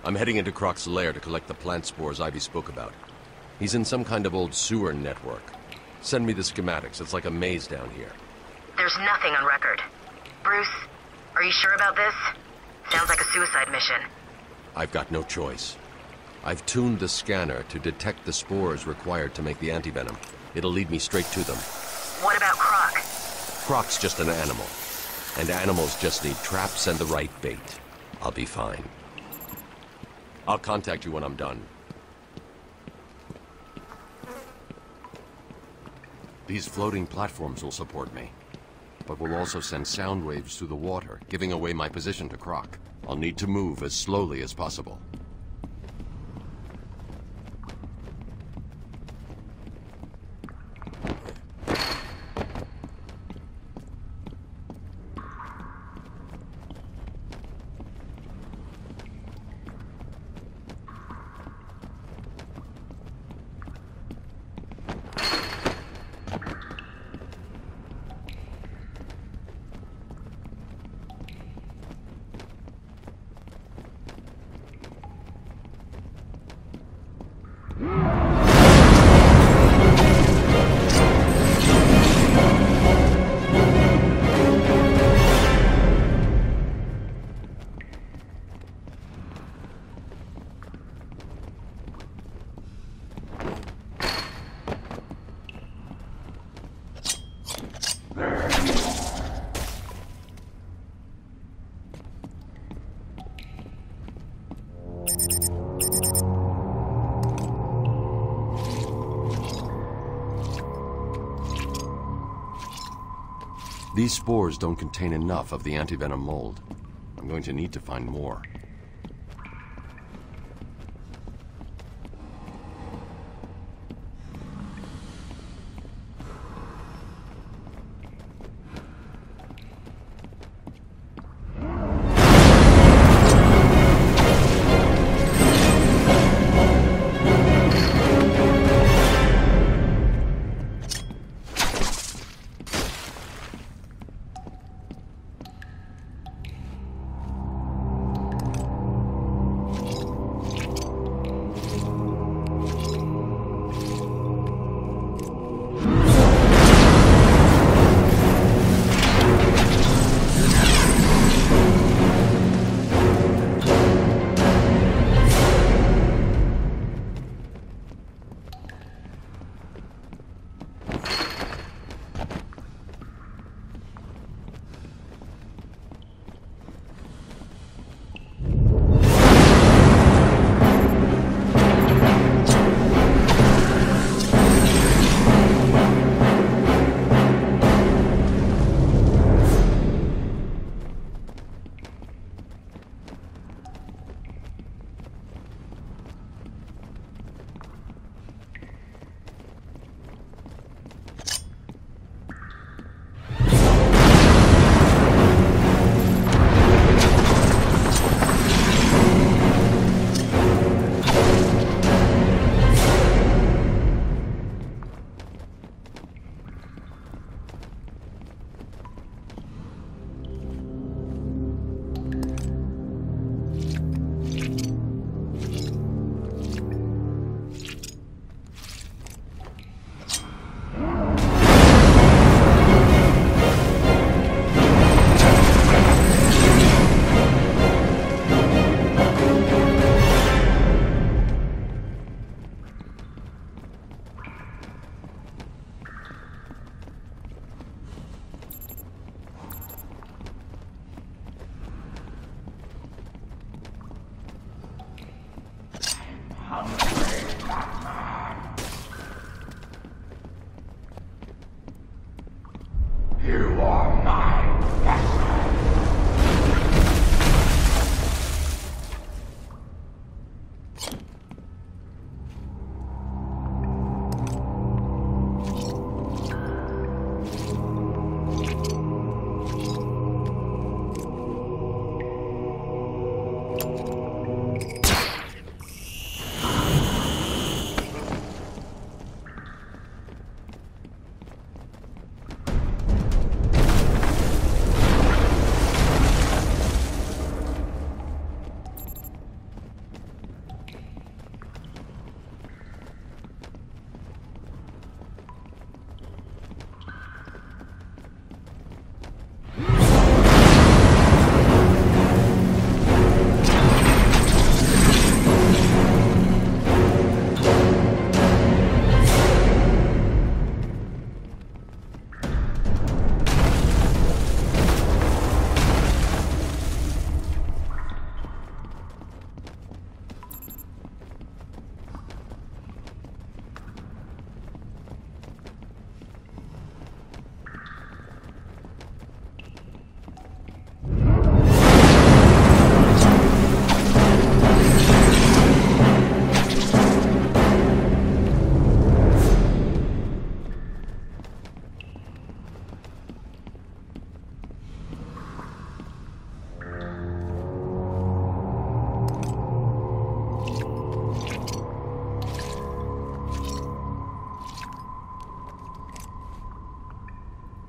I'm heading into Croc's lair to collect the plant spores Ivy spoke about. He's in some kind of old sewer network. Send me the schematics. It's like a maze down here. There's nothing on record. Bruce, are you sure about this? Sounds like a suicide mission. I've got no choice. I've tuned the scanner to detect the spores required to make the antivenom. It'll lead me straight to them. What about Croc? Croc's just an animal. And animals just need traps and the right bait. I'll be fine. I'll contact you when I'm done. These floating platforms will support me, but will also send sound waves through the water, giving away my position to Croc. I'll need to move as slowly as possible. These spores don't contain enough of the antivenom mold. I'm going to need to find more.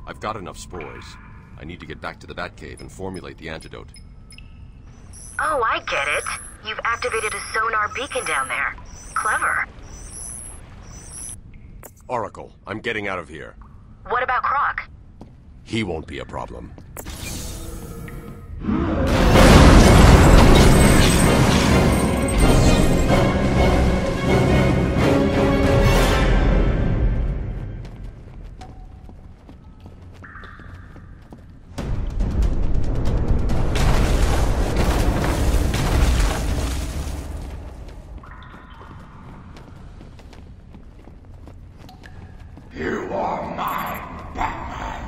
I've got enough spores. I need to get back to the Batcave and formulate the antidote. Oh, I get it. You've activated a sonar beacon down there. Clever. Oracle, I'm getting out of here. What about Croc? He won't be a problem. You are mine, Batman.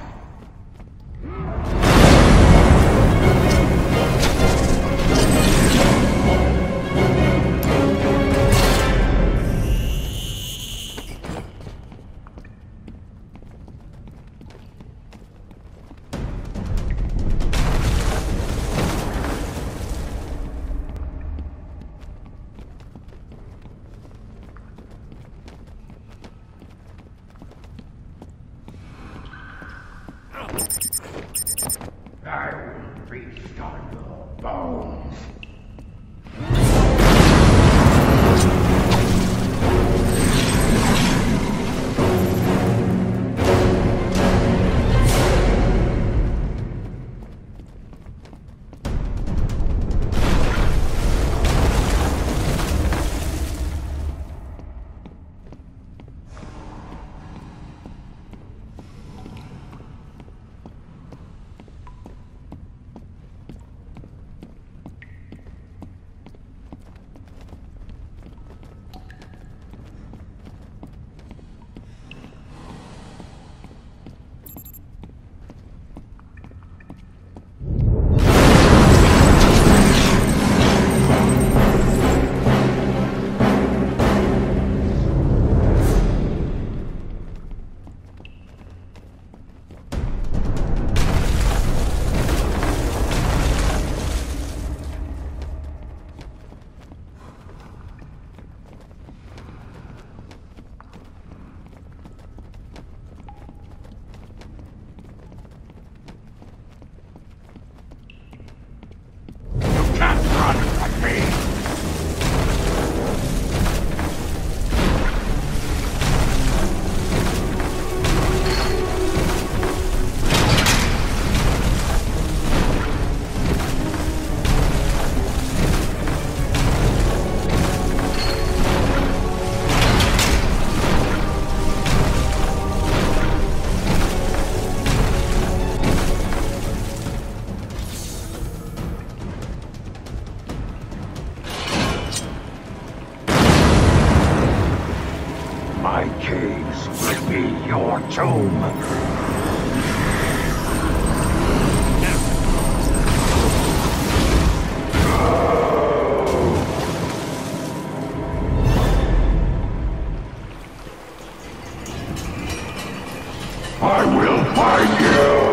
I will feast on your bones. My caves will be your tomb. I will find you!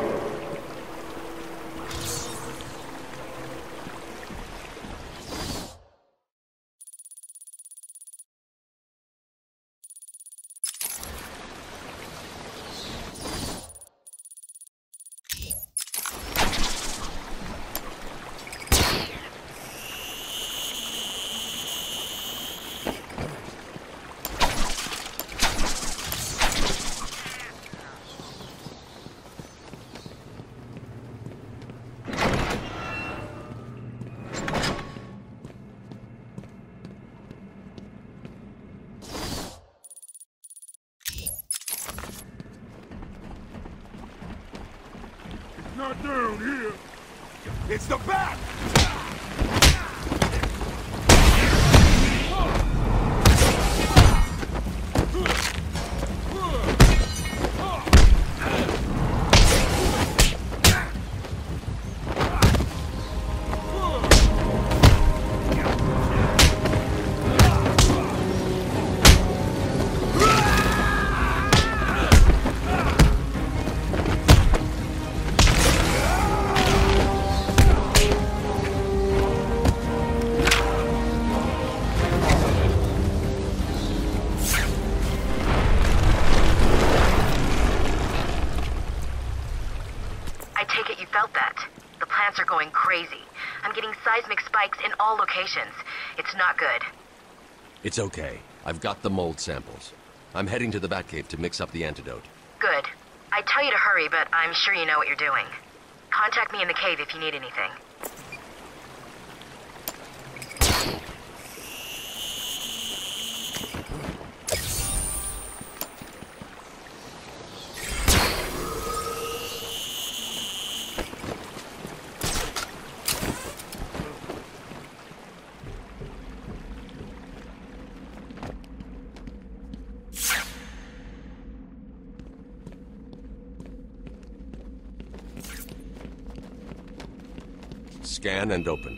Not down here. It's the bat! felt that. The plants are going crazy. I'm getting seismic spikes in all locations. It's not good. It's okay. I've got the mold samples. I'm heading to the Batcave to mix up the antidote. Good. I'd tell you to hurry, but I'm sure you know what you're doing. Contact me in the cave if you need anything. Scan and open.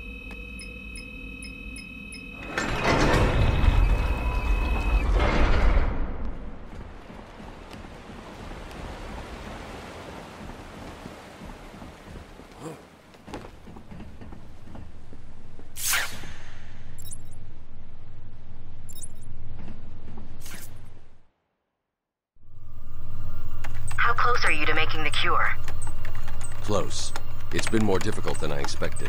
How close are you to making the cure? Close. It's been more difficult than I expected.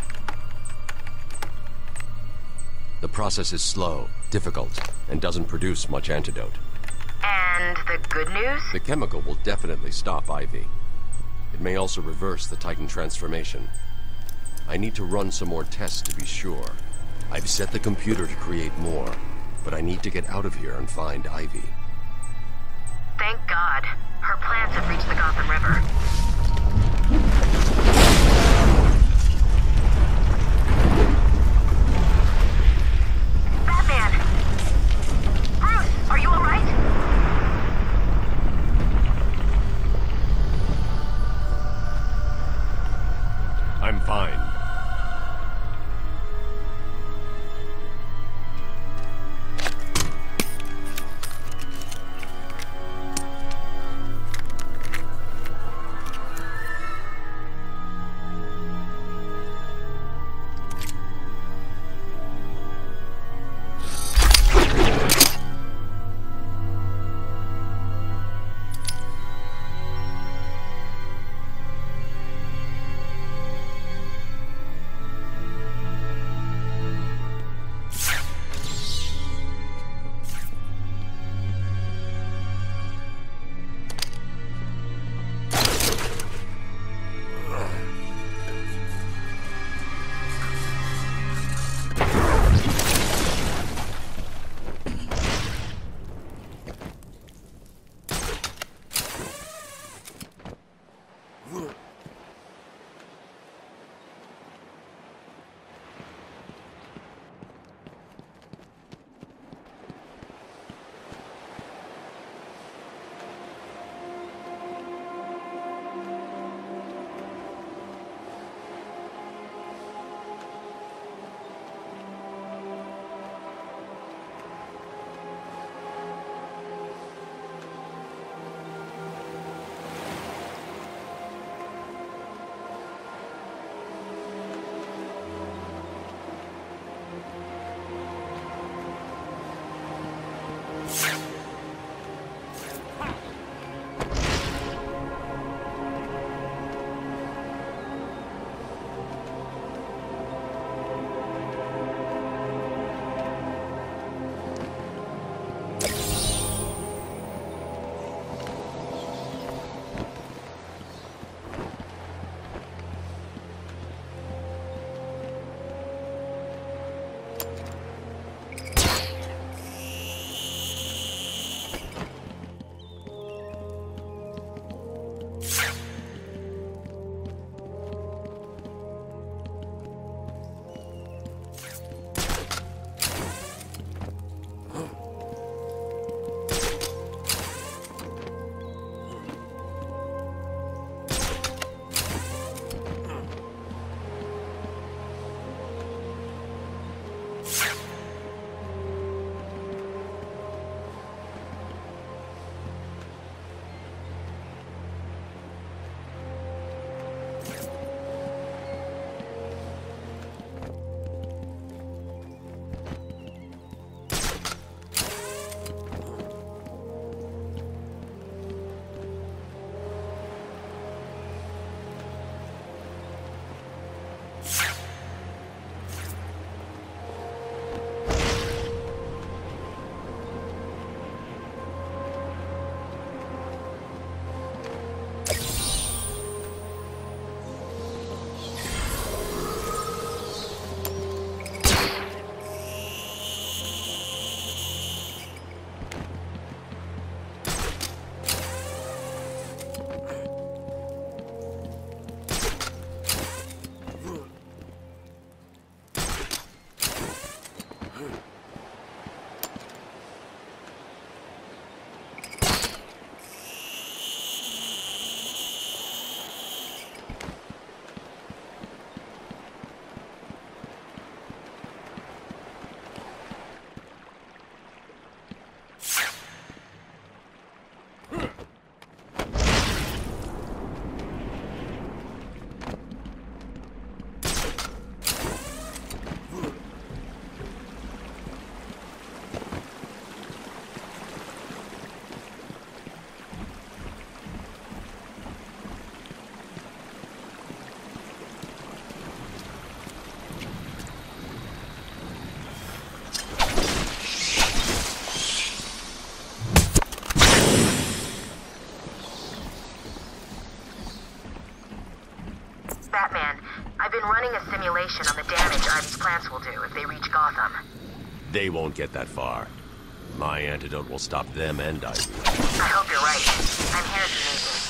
The process is slow, difficult, and doesn't produce much antidote. And the good news? The chemical will definitely stop Ivy. It may also reverse the Titan transformation. I need to run some more tests to be sure. I've set the computer to create more, but I need to get out of here and find Ivy. Thank God. Her plants have reached the Gotham River. Batman! Bruce, are you all right? I'm fine. I've been running a simulation on the damage Ivy's plants will do if they reach Gotham. They won't get that far. My antidote will stop them and Ivy. I hope you're right. I'm here if you need me.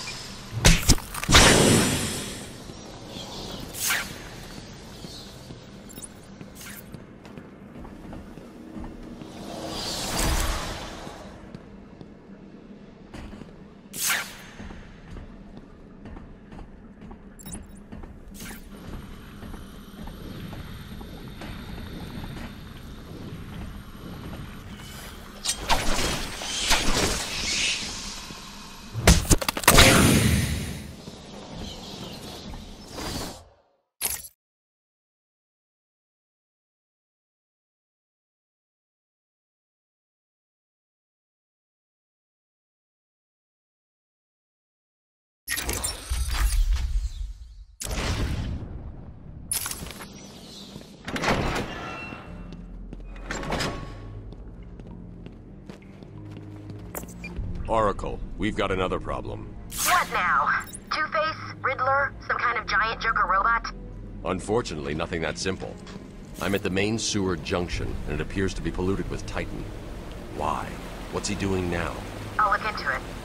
Oracle, we've got another problem. What now? Two-Face? Riddler? Some kind of giant Joker robot? Unfortunately, nothing that simple. I'm at the main sewer junction, and it appears to be polluted with Titan. Why? What's he doing now? I'll look into it.